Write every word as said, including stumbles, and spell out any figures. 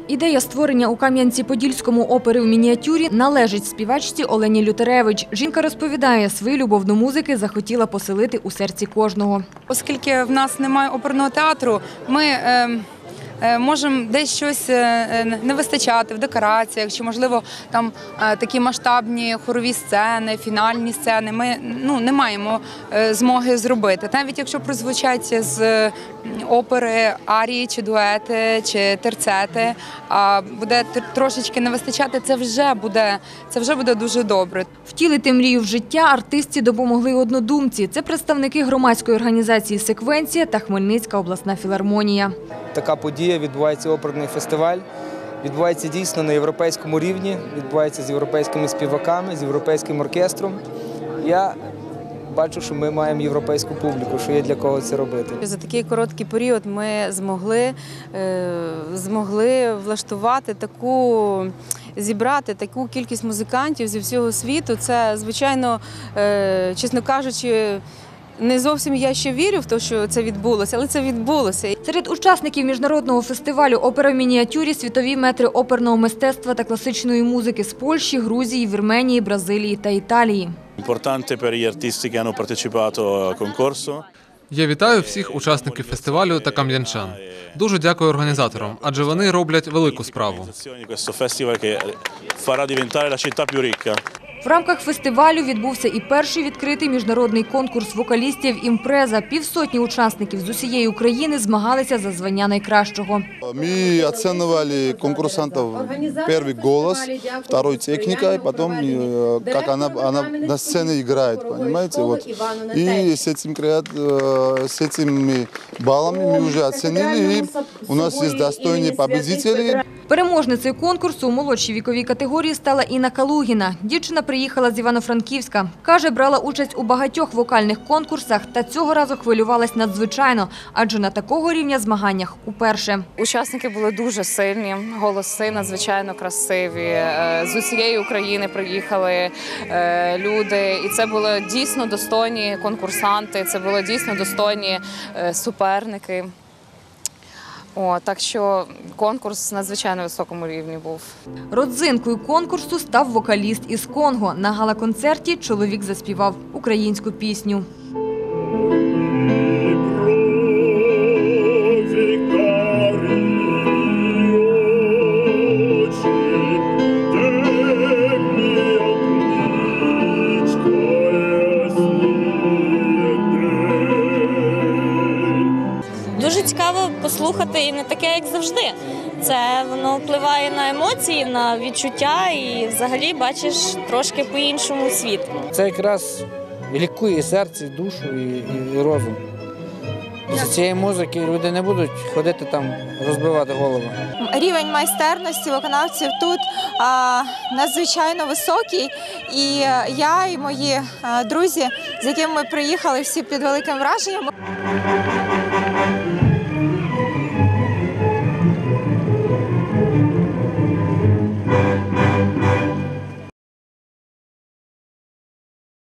Ідея створення у Кам'янці-Подільському опери в мініатюрі належить співачці Олені Лютеревич. Жінка розповідає, свою любов до музики захотіла поселити у серці кожного. Оскільки в нас немає оперного театру, ми е, е, можемо десь щось е, не вистачати в декораціях, чи, можливо, там е, такі масштабні хорові сцени, фінальні сцени. Ми ну, не маємо е, змоги зробити. Навіть якщо прозвучать з опери арії, чи дуети, чи терцети, а буде трошечки не вистачати, це вже буде, це вже буде дуже добре. Втілити мрію в життя артистці допомогли однодумці. Це представники громадської організації «Секвенція» та Хмельницька обласна філармонія. Така подія, відбувається оперний фестиваль, відбувається дійсно на європейському рівні, відбувається з європейськими співаками, з європейським оркестром. Я бачу, що ми маємо європейську публіку, що є для кого це робити. За такий короткий період ми змогли, змогли влаштувати таку, зібрати таку кількість музикантів зі всього світу. Це, звичайно, чесно кажучи, не зовсім я ще вірю в те, що це відбулося, але це відбулося. Серед учасників міжнародного фестивалю «Опера в мініатюрі» світові метри оперного мистецтва та класичної музики з Польщі, Грузії, Вірменії, Бразилії та Італії. Importante per gli artisti che hanno partecipato al concorso. Я вітаю всіх учасників фестивалю та кам'янчан. Дуже дякую організаторам, адже вони роблять велику справу. В рамках фестивалю відбувся і перший відкритий міжнародний конкурс вокалістів «Імпреза». Півсотні учасників з усієї України змагалися за звання найкращого. Ми оцінювали конкурсантів перший голос, другий техніка, і потім, як вона, вона на сцені грає, розумієте? Вот. І з цим, з цими балами ми вже оцінили, і у нас є достойні победителі. Переможницею конкурсу у молодшій віковій категорії стала Інна Калугіна. Дівчина приїхала з Івано-Франківська. Каже, брала участь у багатьох вокальних конкурсах та цього разу хвилювалась надзвичайно, адже на такого рівня змаганнях уперше. Учасники були дуже сильні, голоси надзвичайно красиві. З усієї України приїхали люди, і це були дійсно достойні конкурсанти, це були дійсно достойні суперники. О, так що конкурс на надзвичайно високому рівні був. Родзинкою конкурсу став вокаліст із Конго. На гала-концерті чоловік заспівав українську пісню. Дуже цікаво послухати і не таке, як завжди. Це воно впливає на емоції, на відчуття і взагалі бачиш трошки по-іншому світ. Це якраз лікує і серце, і душу, і, і розум. Після цієї музики люди не будуть ходити там, розбивати голову. Рівень майстерності виконавців тут а, надзвичайно високий. І я, і мої а, друзі, з якими ми приїхали, всі під великим враженням.